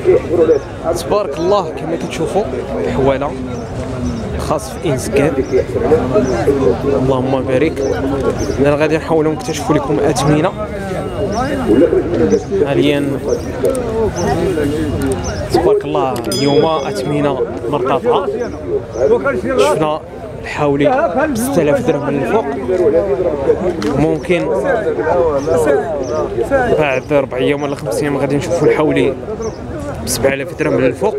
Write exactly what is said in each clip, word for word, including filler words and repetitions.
تبارك الله كما كتشوفوا الحواله خاص في انسكان. اللهم بارك. انا غادي نحاولوا نكتشفوا لكم اثمنه حاليا. تبارك الله اليوم اثمنه مرتفعه. شفنا الحولي ب ستة آلاف درهم من الفوق، ممكن بعد أربع أيام ولا خمس أيام غادي نشوفوا الحولي ب سبعة آلاف درهم من الفوق.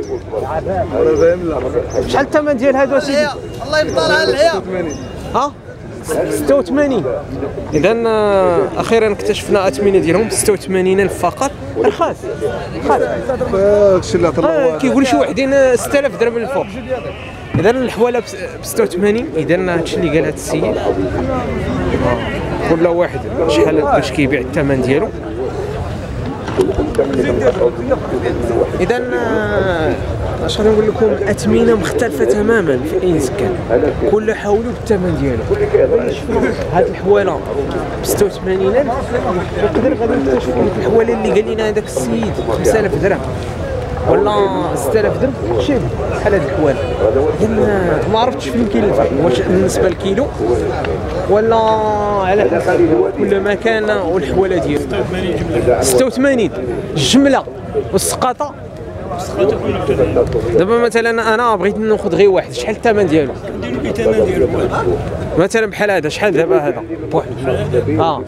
شحال الثمن ديال هادو اسيدي؟ الله يفطر على الحياه. ها ستة وثمانين. اذا اخيرا اكتشفنا اثمنه ديالهم ستة وثمانين الف فقط. رخاص رخاص داكشي اللي عطانا. كيقول شي وحدين ستة آلاف درهم من الفوق. اذا الحواله ب ستة وثمانين. اذا هادشي اللي قال هاد السيد. كل واحد شحال باش كيبيع الثمن ديالو. اذا اش غادي نقول لكم، اثمنه مختلفه تماما في اي سكان، كل حولوا بالثمن ديالو. هاد الحواله ب ستة وثمانين الف، نقدر غادي نكتشفوا الحواله اللي قال لنا هذاك السيد خمسة آلاف درهم ولا ستة آلاف درهم. شوف بحال هاد الحواله. اذا ما عرفتش فين كيلف، واش بالنسبه للكيلو ولا على حسب كل مكان والحواله ديالو. ستة وثمانين الجمله والسقاطه. دابا مثلا انا بغيت ناخذ غير واحد، شحال الثمن ديالو؟ نديرو به الثمن ديالو مثلا بحال هذا شحال دابا هذا بواحد؟ اه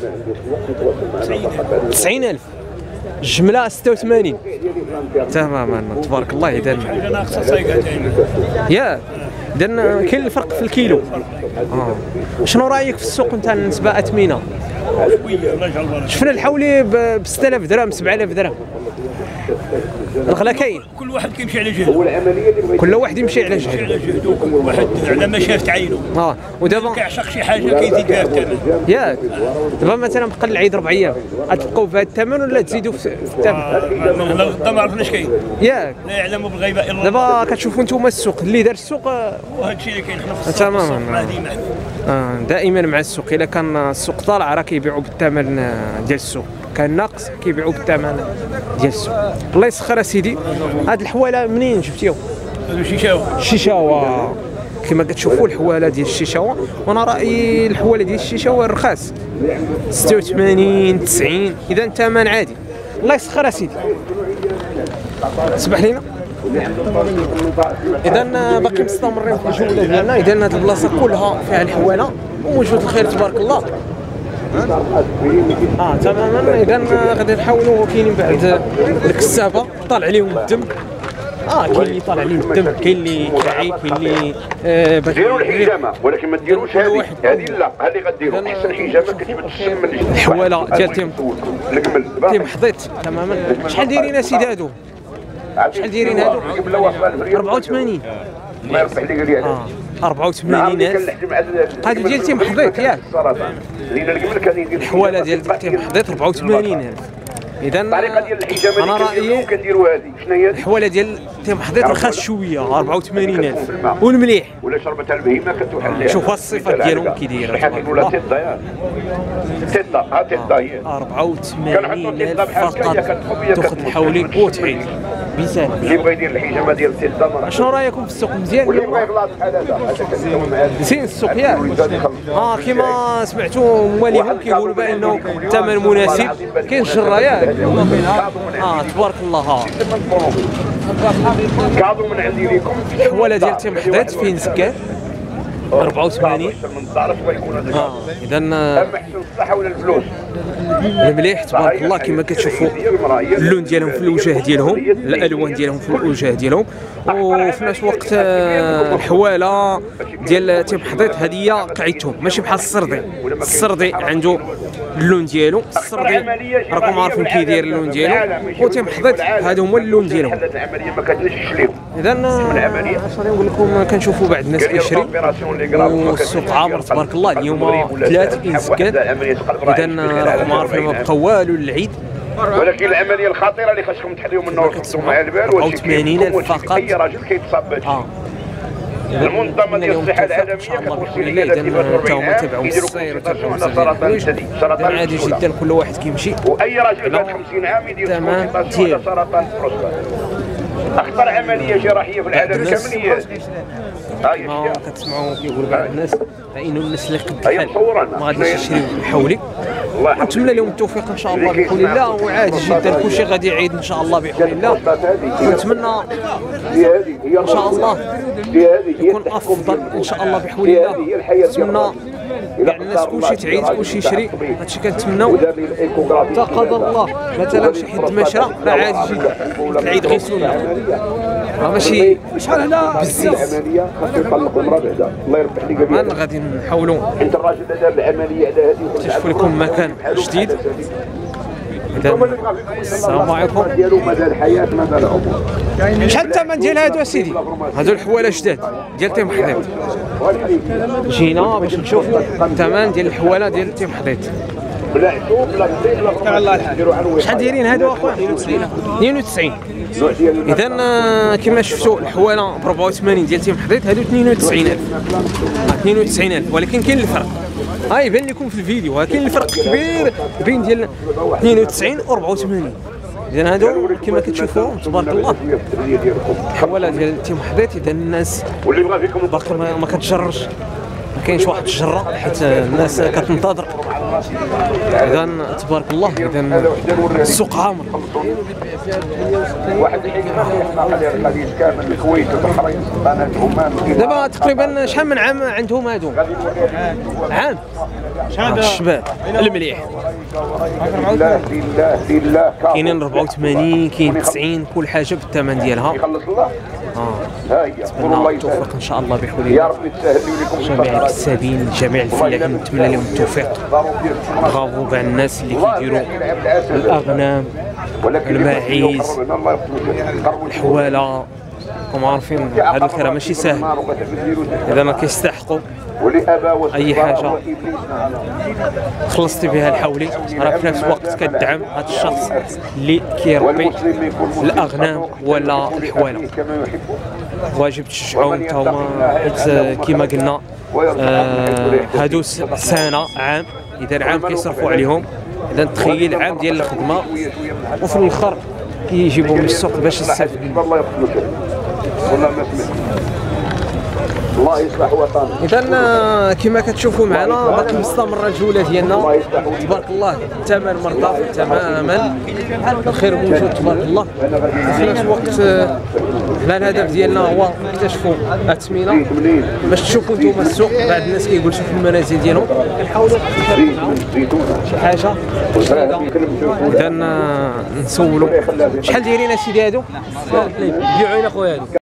تسعين ألف. الجمله ستة وثمانين. تماما تبارك الله. اذا انا خصها كاع يا اذا كاين الفرق في الكيلو. اه شنو رايك في السوق نتاع بالنسبه اثمنه؟ شفنا الحولي ب ستة آلاف درهم سبعة آلاف درهم. الغلا كاين، كل واحد كيمشي على جهده. كل واحد يمشي على جهده. على جهده كل واحد على ما شاف تعينه. اه ودابا كيعشق شي حاجه كيزيد فيها الثمن. ياك دابا مثلا بقى العيد ربع ايام، غتبقاو في هذا الثمن ولا تزيدوا في الثمن؟ لا غدا ما عرفناش كاين. ياك لا يعلم بالغيبه الا الله. دابا كتشوفوا نتوما السوق اللي دار السوق. وهذا الشيء اللي كاين حنا في السوق. تماما آه دائما مع السوق. الا كان السوق طالع راه كيبيعوا بالثمن ديال السوق، كان ناقص كيبيعوا بالثمن ديال السوق. الله يسخر اسيدي. هاد الحواله منين جبتيهم؟ هذا شيشاوه. الشيشاوه كما كتشوفوا الحواله ديال الشيشاوه. وانا رايي الحواله ديال الشيشاوه رخاص ستة وثمانين تسعين. اذا الثمن عادي. الله يسخر اسيدي. اسمح لينا. اذا باقي مستمرين في الجوله ديالنا. اذا هاد البلاصه كلها فيها الحواله وموجود الخير تبارك الله. اه تماما. اذا غادي نحاولوا. كاينين بعد الكسابه طالع عليهم الدم. اه كاين اللي طالع عليه الدم، كاين اللي كاعي، كاين اللي آه ديروا الحجامه ولكن ما ديروش هذه. هذه لا، هذه غديروا احسن حجامه كتجبد السم من الحواله ديال تيم الكمل تيم حضيت. تماما. شحال دايرين اسيدي هادو؟ شحال دايرين هادو؟ أربعة وثمانين. ما يربح لي قال لي اه أربعة وثمانين ألف. هادو ديال تيم حضيت ياك؟ الحواله ديال تيم حضيت أربعة وثمانين ألف. اذا الطريقه ديال الحجامه انا رايي كنديروا هذه. شنو هي؟ الحواله ديال تيم حضيت رخاص شويه أربعة وثمانين ألف. والمليح ولا شربتها البهيمه كتوحل لها. شوف الصفات ديالهم كي دايره. شحال ولا تيتا ياك تيتا. ها تيتا هي أربعة وثمانين ألف فقط. تاخذ الحولي وتعيد بسهل. اللي بغى يدير الحجامه ديال التيتا ما شنو رايكم في السوق؟ مزيان واللي بغى يغلط بحال هذا زين السوق ياك؟ اه كيما سمعتوا مواليهم كيقولوا بانه الثمن مناسب. كاين الجره ياك؟ اه تبارك الله. كاظم من عندي ليكم. الحواله ديال تيم حضيت فين سكان أربعة وثمانين. اه اذا اما حسن الصحه ولا الفلوس المليح تبارك الله. كما كتشوفوا اللون ديالهم في الوجه ديالهم، الالوان ديالهم في الوجه ديالهم. وفي نفس الوقت الحواله ديال تيم حضيت هذه هي قاعدتهم، ماشي بحال السردي. السردي عنده اللون ديالو. السردي راكم عارفين كي داير اللون ديالو. وتيم حضيت هذا هما اللون ديالهم. اذا اش غادي نقول لكم، كنشوفوا بعض الناس كيشري والسوق عامر تبارك الله. اليوم ثلاثة سكان. اذا راكم عارفين ما بقى والو للعيد. ولكن العمليه الخطيره اللي خاصكم تحليو منها وتخدموا مع البال أربعة وثمانين ألف فقط. اي راجل كيتصاب بهذا الشيء. المنظمه ديال الصحه العالميه كتوصي لي اذا حتى هما تابعوا السير وتابعوا سرطان الثدي. سرطان عادي جدا. كل واحد كيمشي واي راجل بعد خمسين عام يدير تمام سرطان البروستات. تبقى العمليه جراحيه في العالم كامل هي ما كتسمعوا كيقول بعض الناس انه الناس اللي قد الحال ما غاديش يشريو حولي. ونتمنى لهم التوفيق ان شاء الله بحول الله، وعادي جدا كلشي غادي يعيد ان شاء الله بحول الله. ونتمنى ان شاء الله يكون افضل ان شاء الله بحول الله. نتمنى كاع الناس كلشي تعيد كلشي يشري، هادشي كنتمناو. حتى قدر الله مثلا شي حد ما شرا راه عادي يجي العيد غير سنه، راه ماشي شحال هنا بزاف. ما غادي نحاولوا انت الراجل اللي دار العمليه على هذه نكتشفوا لكم مكان جديد. السلام عليكم. ديالو مدى الحياه مدى العمر. شحال الثمن ديال هادو اسيدي؟ هادو الحواله جداد ديال تيم حضيض. جينا باش نشوفوا الثمن ديال الحواله ديال تيم حضيض. بلا عشوب بلا بطيء بلا الله الحمد. شحال دايرين هادو اخويا؟ اثنين وتسعين. اذا كما شفتوا الحواله ب أربعة وثمانين ديال تيم حضيض، هادو اثنين وتسعين ألف. اثنين وتسعين ألف، ولكن كاين الفرق. ها يبان لكم في الفيديو، كاين الفرق كبير بين ديال اثنين وتسعين و أربعة وثمانين. اذا هادو كما كتشوفوا تبارك الله الحواله ديال تيم حضيض. اذا الناس باقي ما كتجرش، ما كاينش واحد الجره حيت الناس كتنتظر. اذا تبارك الله، اذا السوق عامر. واحد الحديث كامل الكويت والبحرين قناه عمان. دابا تقريبا شحال من عام عندهم هادو؟ عام. شحال الشباب المليح بالله بالله بالله كاينين أربعة وثمانين، كاين تسعين، كل حاجه بالثمن ديالها. يخلص الله. اه ها هي نتمنى التوفيق ان شاء الله بحول الله. يا ربي تسهل لكم جميع الكسابين جميع الفلاحين نتمنى لهم التوفيق. برافو كاع الناس اللي كيديروا الاغنام الماعيز الحواله. راكم عارفين هذا الكلام ماشي سهل، اذا ما كيستحقوا اي حاجه خلصتي بها الحولي، راه في نفس الوقت كتدعم هذا الشخص اللي كيربي الاغنام ولا الحواله. واجب تشجعوهم حتى هما، حيت كما قلنا آه هادو سنه عام، اذا عام كيصرفوا عليهم. اذا تخيل عام ديال الخدمه وفي الاخر كيجيبوهم من السوق باش يستافدوا. الله يقبلك والله ما سمعت. الله يصلح وطننا. اذا كما كتشوفوا معنا باقي مستمره الجوله ديالنا تبارك الله. الثمن مرضى تماما، الخير موجود تبارك الله. في نفس الوقت حنا الهدف ديالنا هو نكتشفوا اثمنه باش تشوفوا نتوما السوق. بعض الناس كيقول شوفوا المنازل ديالهم، كنحاولوا نتفاهموا معاهم شي حاجه جديده. اذا نسولوا شحال دايرين اسيدي هادو؟ بيعوا لنا خويا هادو.